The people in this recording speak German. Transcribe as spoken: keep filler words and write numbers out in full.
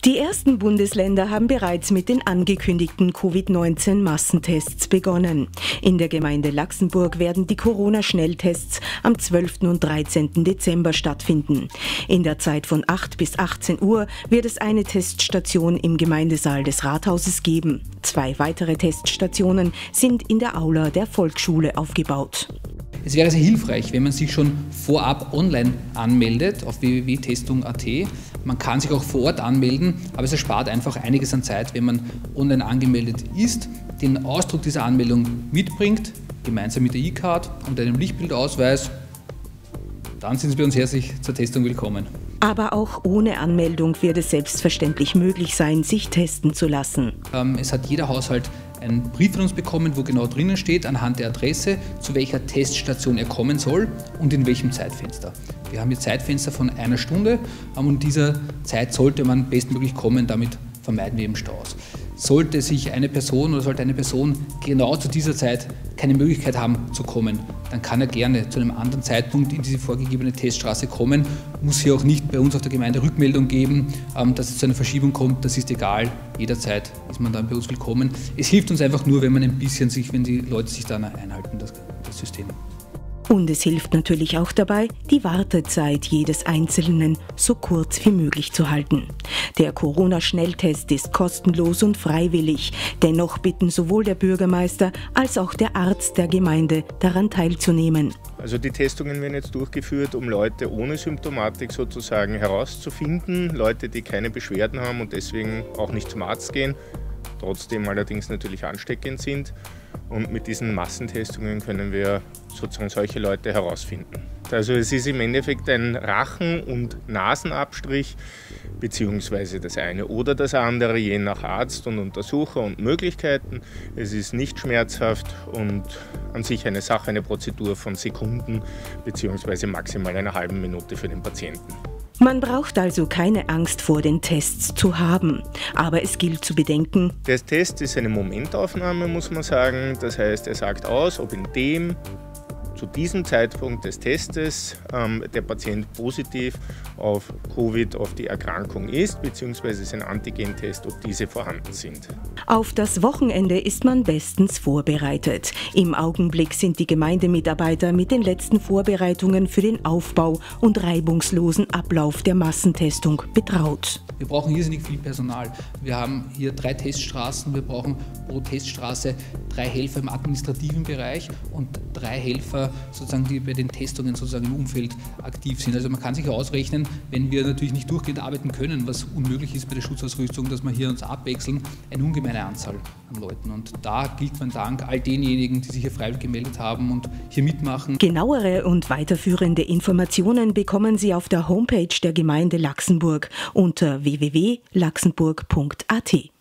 Die ersten Bundesländer haben bereits mit den angekündigten Covid neunzehn Massentests begonnen. In der Gemeinde Laxenburg werden die Corona-Schnelltests am zwölften und dreizehnten Dezember stattfinden. In der Zeit von acht bis achtzehn Uhr wird es eine Teststation im Gemeindesaal des Rathauses geben. Zwei weitere Teststationen sind in der Aula der Volksschule aufgebaut. Es wäre sehr hilfreich, wenn man sich schon vorab online anmeldet auf w w w punkt testung punkt a t. Man kann sich auch vor Ort anmelden, aber es erspart einfach einiges an Zeit, wenn man online angemeldet ist, den Ausdruck dieser Anmeldung mitbringt, gemeinsam mit der E-Card und einem Lichtbildausweis. Dann sind Sie bei uns herzlich zur Testung willkommen. Aber auch ohne Anmeldung wird es selbstverständlich möglich sein, sich testen zu lassen. Ähm, es hat jeder Haushalt einen Brief von uns bekommen, wo genau drinnen steht, anhand der Adresse, zu welcher Teststation er kommen soll und in welchem Zeitfenster. Wir haben hier Zeitfenster von einer Stunde und in dieser Zeit sollte man bestmöglich kommen, damit vermeiden wir eben Staus. Sollte sich eine Person oder sollte eine Person genau zu dieser Zeit keine Möglichkeit haben zu kommen, dann kann er gerne zu einem anderen Zeitpunkt in diese vorgegebene Teststraße kommen, muss hier auch nicht bei uns auf der Gemeinde Rückmeldung geben, dass es zu einer Verschiebung kommt, das ist egal, jederzeit ist man dann bei uns willkommen. Es hilft uns einfach nur, wenn man ein bisschen sich, wenn die Leute sich dann einhalten, das, das System. Und es hilft natürlich auch dabei, die Wartezeit jedes Einzelnen so kurz wie möglich zu halten. Der Corona-Schnelltest ist kostenlos und freiwillig. Dennoch bitten sowohl der Bürgermeister als auch der Arzt der Gemeinde daran teilzunehmen. Also die Testungen werden jetzt durchgeführt, um Leute ohne Symptomatik sozusagen herauszufinden. Leute, die keine Beschwerden haben und deswegen auch nicht zum Arzt gehen, trotzdem allerdings natürlich ansteckend sind. Und mit diesen Massentestungen können wir sozusagen solche Leute herausfinden. Also es ist im Endeffekt ein Rachen- und Nasenabstrich, beziehungsweise das eine oder das andere, je nach Arzt und Untersucher und Möglichkeiten. Es ist nicht schmerzhaft und an sich eine Sache, eine Prozedur von Sekunden, beziehungsweise maximal einer halben Minute für den Patienten. Man braucht also keine Angst vor den Tests zu haben. Aber es gilt zu bedenken: Der Test ist eine Momentaufnahme, muss man sagen. Das heißt, er sagt aus, ob in dem, zu diesem Zeitpunkt des Testes ähm, der Patient positiv auf Covid, auf die Erkrankung ist, beziehungsweise es ist ein Antigentest, ob diese vorhanden sind. Auf das Wochenende ist man bestens vorbereitet. Im Augenblick sind die Gemeindemitarbeiter mit den letzten Vorbereitungen für den Aufbau und reibungslosen Ablauf der Massentestung betraut. Wir brauchen irrsinnig viel Personal. Wir haben hier drei Teststraßen, wir brauchen pro Teststraße drei Helfer im administrativen Bereich und drei Helfer, sozusagen, die bei den Testungen sozusagen im Umfeld aktiv sind. Also man kann sich ausrechnen, wenn wir natürlich nicht durchgehend arbeiten können, was unmöglich ist bei der Schutzausrüstung, dass wir hier uns abwechseln, eine ungemeine Anzahl an Leuten. Und da gilt mein Dank all denjenigen, die sich hier freiwillig gemeldet haben und hier mitmachen. Genauere und weiterführende Informationen bekommen Sie auf der Homepage der Gemeinde Laxenburg unter w w w punkt laxenburg punkt a t.